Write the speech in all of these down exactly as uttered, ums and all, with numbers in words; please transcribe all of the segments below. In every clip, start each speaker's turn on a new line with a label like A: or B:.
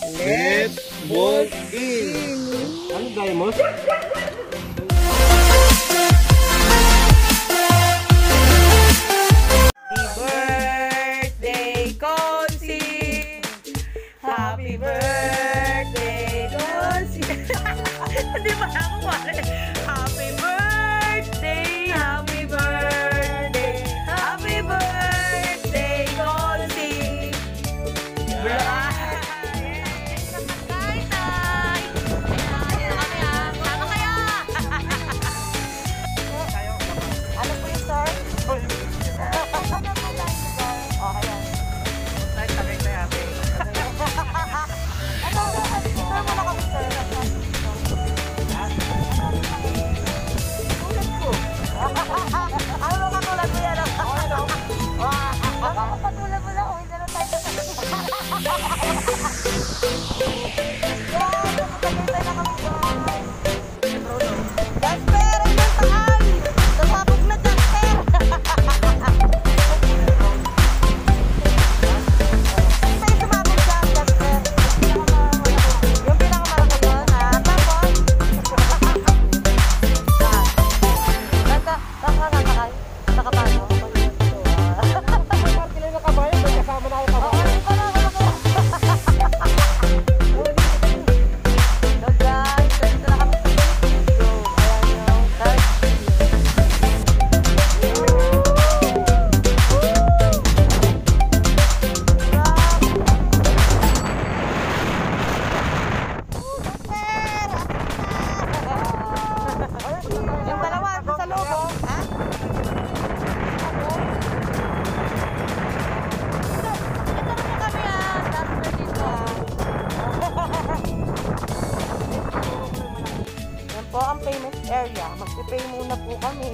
A: Let's walk in! Ano tayo mo?
B: Happy birthday, Consi! Hindi ba ako wala? Happy birthday, happy birthday, happy birthday, Consi! Tay, tay! Kami ah! Sama kaya! Ano po yung star? Ano po tayo star? O, ayan. Tay, sabay tayo ate. Ano? Sir mo na kami, sir. Tulad ko. Ano mo katulad mo yan? Ano? Ano katulad mo lang? Uwi na lang tayo sa sabi. Yan! Nakapagay tayo na kami, guys. Jasper! Ayun sa ay! Nasabog na, Jasper! Po ang payment area. Magpipay muna po kami.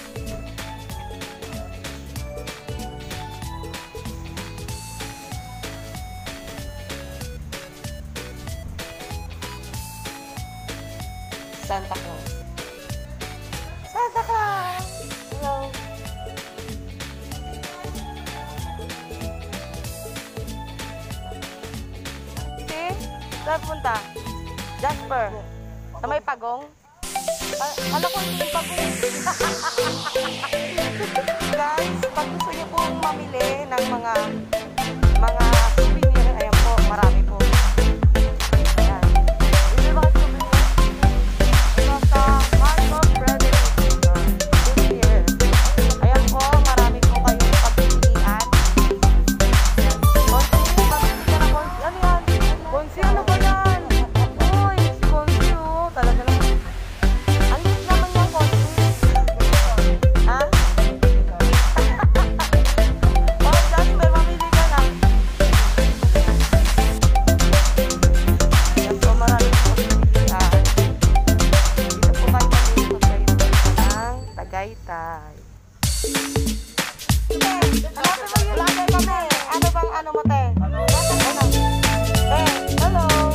B: Santa Claus. Santa Claus! Hello. See? Saan punta? Jasper. Sa may pagong? Uh, alam ko hindi yung pagong. Guys, pag gusto niyo pong mamili ng mga mga souvenir, ayan po, marami po. Ayan. Bili ba kayo souvenir? Ito sa Marco Frederick souvenir. Ayan po, marami po kayong pagpilian. Konsi, pagpili ka na Konsi. Ano yan? Konsi, ano ba yan? Uy, si Konsi oh, talaga lang. Tagaytay. Hanapin mo yun. Ano bang ano mo, te? Ano? Te, hello.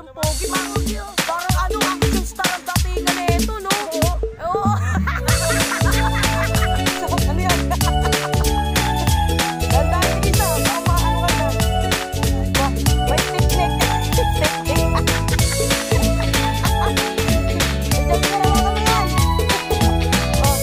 B: Ang pogi, parang ano, action star ang datingan na ito, no? Oo. So, ano yan? Ganda, sige sa, baka maano ka na. Wah, may picnic. Picnic. Diyan ka naman kami yan. Oh.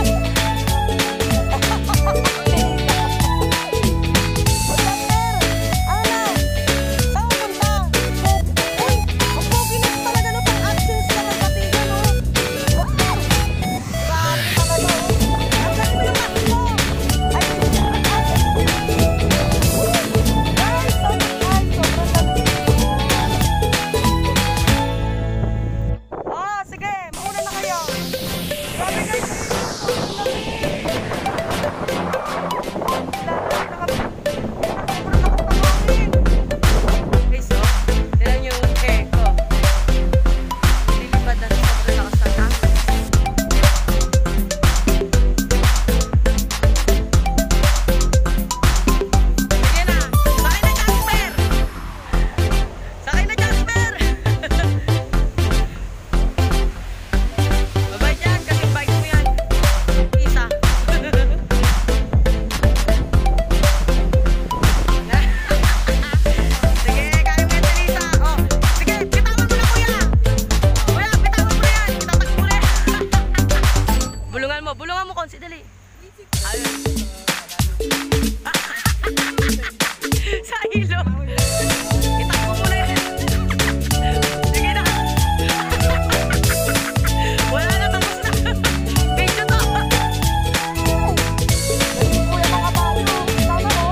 B: Bulungan mo, Konsi, dali. Ayun. Sa ilo. Itakbo mo na yan. Sige na. Wala na, tapos na. Video to. Naging po yung mga bayo. Sana o.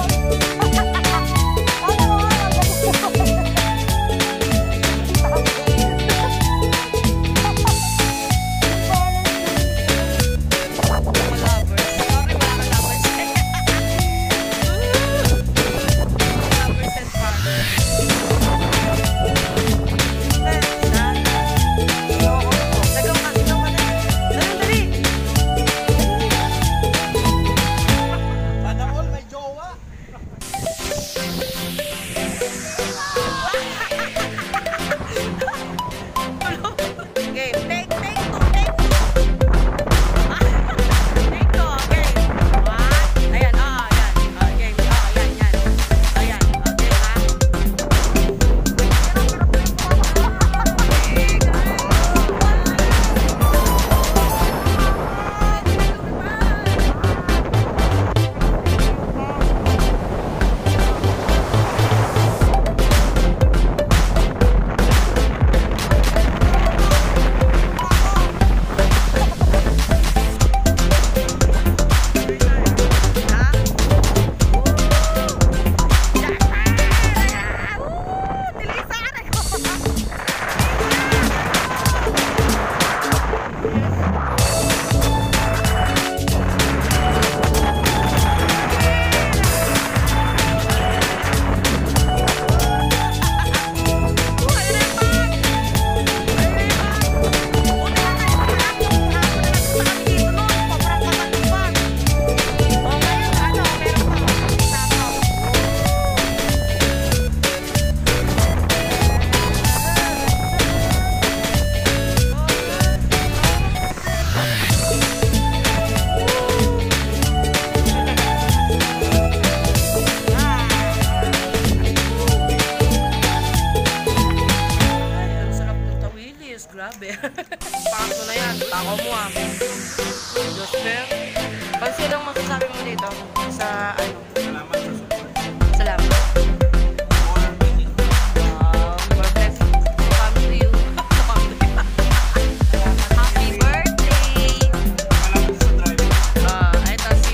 B: Grabe. Paso na yan. Tako mo ah. Diyos na. Pansin lang masasabi mo dito sa ano? Salamat sa support. Salamat. Um, more blessings to come to you. Happy birthday!
A: Salamat sa driver.
B: Ah, ito si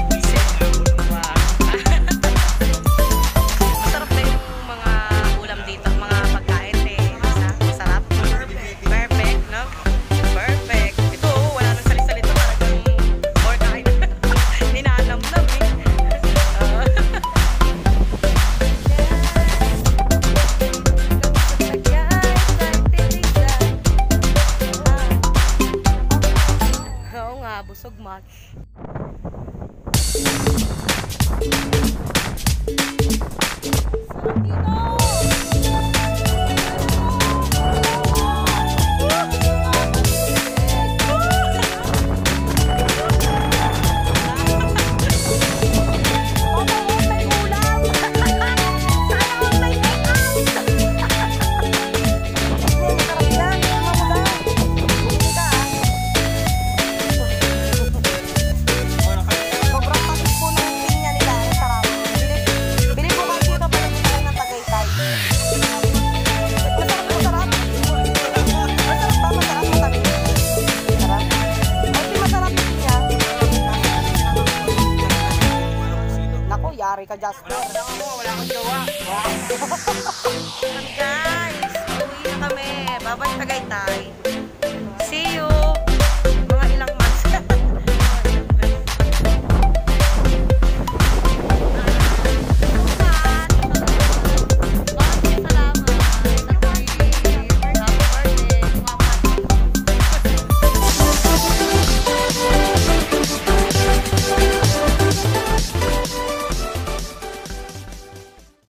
B: masarap na yung mga ulam dito, mga pagkain eh. Masarap. Perfect, no? Perfect. Ito, wala nang sali-salito. Talagang more kain. Ninanamnam eh. Uh, Oo nga, busog match. Sarap dito! Babay Tagaytay.